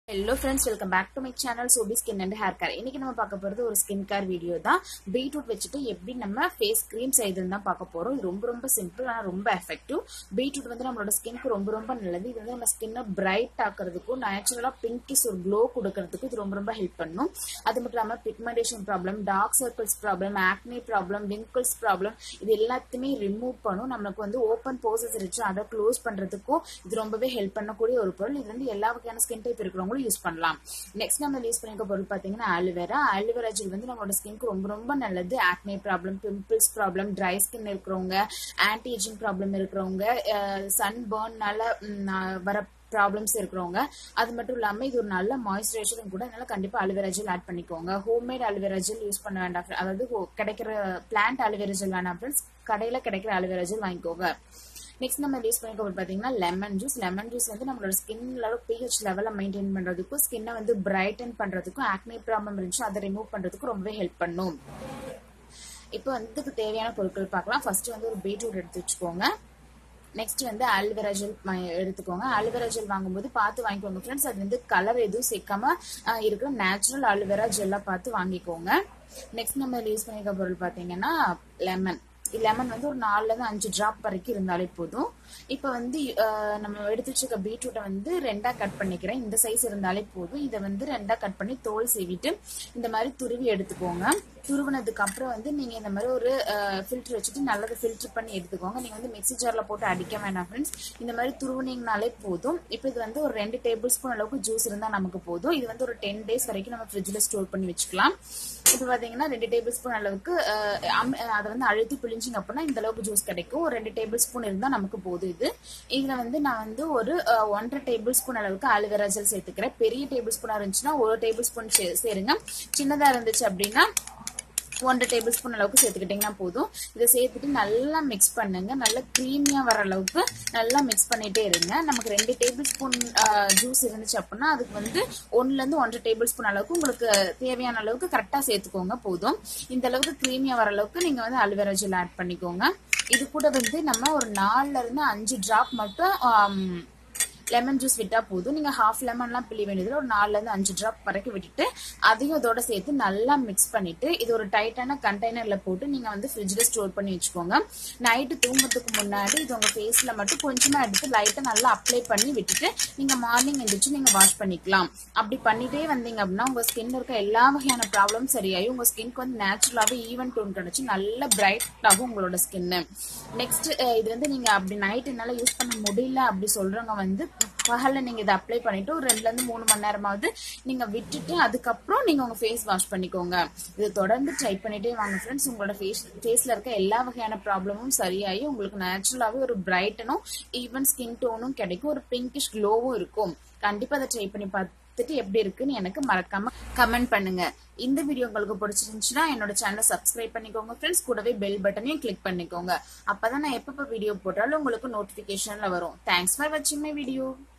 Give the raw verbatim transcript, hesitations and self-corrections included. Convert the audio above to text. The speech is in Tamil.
Hello friends, welcome back to my channel Sobi Skin and Hair Care. இன்னைக்கு நம்ம பார்க்க போறது ஒரு ஸ்கின் கேர் வீடியோ தான். பீட்ரூட் வச்சிட்டு எப்படி நம்ம ஃபேஸ் க்ரீம் செய்யறதுன்னு தான் பார்க்க போறோம். இது ரொம்ப ரொம்ப சிம்பிள் ஆனா ரொம்ப எஃபெக்டிவ். பீட்ரூட் வந்து நம்மளோட ஸ்கின்க்கு ரொம்ப ரொம்ப நல்லது. இது வந்து நம்ம ஸ்கின்னை பிரைட் ஆக்குறதுக்கும் நேச்சுரலா பிங்கிஷ் ஒரு க்ளோ கொடுக்கறதுக்கும் இது ரொம்ப ரொம்ப ஹெல்ப் பண்ணும். அது மட்டும் இல்லாம pigmentation problem, dark circles problem, acne problem, wrinkles problem இது எல்லாத்தையுமே ரிமூவ் பண்ணும். நமக்கு வந்து ஓப்பன் போர்சஸ் இருந்துச்சு அதை க்ளோஸ் பண்றதுக்கும் இது ரொம்பவே ஹெல்ப் பண்ணக்கூடிய ஒரு பொருள். இது வந்து எல்லா வகையான ஸ்கின் டைப் இருக்கிறவங்க யூஸ் பண்ணலாம். நெக்ஸ்ட் நம்ம யூஸ் பண்ணிக்க பொருள் பாத்தீங்கன்னா அலோவேரா. அலோவேரா ஜெல் வந்து நம்மளோட ஸ்கின்க்கு ரொம்ப ரொம்ப நல்லது. Acne problem, pimples problem, dry skin இருக்கிறவங்க, ஆன்டி ஏஜிங் ப்ராப்ளம் இருக்கிறவங்க, சன் பர்ன்னால வர ப்ராப்ளம்ஸ் இருக்கிறவங்க, அது மட்டும் இல்லாம இது ஒரு நல்ல மாய்ஸ்சரைசரும் கூட. அதனால கண்டிப்பா அலோவேரா ஜெல் ஆட் பண்ணிக்கோங்க. ஹோம்மேட் அலோவேரா ஜெல் யூஸ் பண்ண வேண்டாம். அதாவது கிடைக்கிற பிளான்ட் அலோவேரா ஜெல் வேணாம் ஃப்ரெண்ட்ஸ், கடையில கிடைக்கிற அலோவேரா ஜெல் வாங்கிக்கோங்க. நெக்ஸ்ட் நம்ம யூஸ் பண்ணிக்க பாத்தீங்கன்னா லெமன் ஜூஸ். லெமன் ஜூஸ் வந்து நம்மளோட ஸ்கின்ல பிஹெச் லெவலை மெயின்டைன் பண்றதுக்கும், ஸ்கின்னை வந்து பிரைட்டன் பண்றதுக்கும், ஆக்னே ப்ராப்ளம் இருந்துச்சு அதை ரிமூவ் பண்றதுக்கும் ரொம்பவே ஹெல்ப் பண்ணும். இப்போ வந்து இதுக்கு தேவையான பொருட்கள் பார்க்கலாம். ஃபர்ஸ்ட் வந்து ஒரு பீட்ரூட் எடுத்து வச்சுக்கோங்க. நெக்ஸ்ட் வந்து அலோவேரா ஜெல் எடுத்துக்கோங்க. அலோவேரா ஜெல் வாங்கும்போது பார்த்து வாங்கிக்கோங்க ஃப்ரெண்ட்ஸ். அது வந்து கலர் எதுவும் சேர்க்காம இருக்கிற நேச்சுரல் அலோவேரா ஜெல்லா பார்த்து வாங்கிக்கோங்க. நெக்ஸ்ட் நம்ம யூஸ் பண்ணிக்க பொருள் பாத்தீங்கன்னா லெமன். லெமன் வந்து ஒரு நாலுல இருந்து அஞ்சு டிராப் வரைக்கும் இருந்தாலே போதும். இப்ப வந்து நம்ம எடுத்து வச்சுக்க பீட்ரூட்டை வந்து ரெண்டா கட் பண்ணிக்கிறேன். இந்த சைஸ் இருந்தாலே போதும். இதை வந்து ரெண்டா கட் பண்ணி தோல் சீவிட்டு இந்த மாதிரி துருவி எடுத்துக்கோங்க. துருவினதுக்கு அப்புறம் வந்து நீங்க இந்த மாதிரி ஒரு ஃபில்டர் வச்சுட்டு நல்லதை ஃபில்டர் பண்ணி எடுத்துக்கோங்க. நீங்க வந்து மிக்ஸி ஜார்ல போட்டு அடிக்க வேண்டாம் ஃப்ரெண்ட்ஸ். இந்த மாதிரி துருவினீங்கனாலே போதும். இப்போ இது வந்து ஒரு ரெண்டு டேபிள் ஸ்பூன் அளவுக்கு ஜூஸ் இருந்தா நமக்கு போதும். இது வந்து ஒரு டென் டேஸ் வரைக்கும் நம்ம ஃப்ரிட்ஜ்ல ஸ்டோர் பண்ணி வச்சுக்கலாம். இப்போ பாத்தீங்கன்னா ரெண்டு டேபிள் ஸ்பூன் அளவுக்கு அதை வந்து அழுத்தி பிழிஞ்சிங்க அப்படின்னா இந்த அளவுக்கு ஜூஸ் கிடைக்கும். ஒரு ரெண்டு டேபிள் ஸ்பூன் இருந்தா நமக்கு போதும். இது இதுல வந்து நான் வந்து ஒரு ஒன்றரை டேபிள் ஸ்பூன் அளவுக்கு அலோவேரா ஜெல் சேர்த்துக்கிறேன். பெரிய டேபிள் ஸ்பூனா இருந்துச்சுன்னா ஒரு டேபிள் ஸ்பூன் சேருங்க. சின்னதா இருந்துச்சு அப்படின்னா ஒன்றரை டேபிள் ஸ்பூன் அளவுக்கு சேர்த்துக்கிட்டீங்கன்னா போதும். இதை சேர்த்துட்டு நல்லா மிக்ஸ் பண்ணுங்க. நல்லா கிரீமியா வர அளவுக்கு நல்லா மிக்ஸ் பண்ணிட்டே இருங்க. நமக்கு ரெண்டு டேபிள் ஸ்பூன் ஜூஸ் இருந்துச்சு அப்படின்னா அதுக்கு வந்து ஒன்னுல இருந்து ஒன்றரை டேபிள் ஸ்பூன் அளவுக்கு உங்களுக்கு தேவையான அளவுக்கு கரெக்டா சேர்த்துக்கோங்க போதும். இந்த அளவுக்கு கிரீமியா வர அளவுக்கு நீங்க வந்து அலோவேரா ஜெல் ஆட் பண்ணிக்கோங்க. இது கூட வந்து நம்ம ஒரு நாலுல இருந்து அஞ்சு டிராப் மட்டும் லெமன் ஜூஸ் விட்டா போதும். நீங்க ஹாஃப் லெமன்லாம் பிளி வேண்டியதுல ஒரு நாலுல இருந்து அஞ்சு டிராப் வரைக்கும் விட்டுட்டு அதையும் இதோட சேர்த்து நல்லா மிக்ஸ் பண்ணிட்டு இது ஒரு டைட்டான கண்டெய்னர்ல போட்டு நீங்க வந்து ஃப்ரிட்ஜ்ல ஸ்டோர் பண்ணி வச்சுக்கோங்க. நைட்டு தூங்குறதுக்கு முன்னாடி இது உங்க ஃபேஸ்ல மட்டும் கொஞ்சமா எடுத்து லைட்டா நல்லா அப்ளை பண்ணி விட்டுட்டு நீங்க மார்னிங் எந்திரிச்சு நீங்க வாஷ் பண்ணிக்கலாம். அப்படி பண்ணிட்டே வந்தீங்க அப்படின்னா உங்க ஸ்கின்ல இருக்க எல்லா வகையான ப்ராப்ளம் சரியாயி உங்க ஸ்கின்க்கு வந்து நேச்சுரலாவே ஈவன் டோன் கிடைச்சு நல்ல பிரைட் ஆகும் உங்களோட ஸ்கின். நெக்ஸ்ட் இது வந்து நீங்க அப்படி நைட் என்னால யூஸ் பண்ண முடியல அப்படி சொல்றவங்க வந்து பகல்ல நீங்க இதை அப்ளை பண்ணிட்டு ஒரு ரெண்டுல இருந்து மூணு மணி நேரமாவது நீங்க விட்டுட்டு அதுக்கப்புறம் நீங்க உங்க ஃபேஸ் வாஷ் பண்ணிக்கோங்க. இதை தொடர்ந்து ட்ரை பண்ணிட்டே வாங்க ஃப்ரெண்ட்ஸ். உங்களோட ஃபேஸ் ஃபேஸ்ல இருக்க எல்லா வகையான ப்ராப்ளமும் சரியாயி உங்களுக்கு நேச்சுரலாவே ஒரு பிரைட்டனும் ஈவன் ஸ்கின் டோனும் கிடைக்கும். ஒரு பிங்கிஷ் க்ளோவும் இருக்கும். கண்டிப்பா அதை ட்ரை பண்ணி பார்த்துட்டு எப்படி இருக்குன்னு எனக்கு மறக்காம கமெண்ட் பண்ணுங்க. இந்த வீடியோ உங்களுக்கு பிடிச்சிருந்துச்சுன்னா என்னோட சேனலை சப்ஸ்கிரைப் பண்ணிக்கோங்க ஃப்ரெண்ட்ஸ். கூடவே பெல் பட்டனையும் கிளிக் பண்ணிக்கோங்க. அப்பதான் நான் எப்பப்ப வீடியோ போட்டாலும் உங்களுக்கு நோட்டிபிகேஷன்ல வரும். தேங்க்ஸ் ஃபார் வாட்சிங் மை வீடியோ.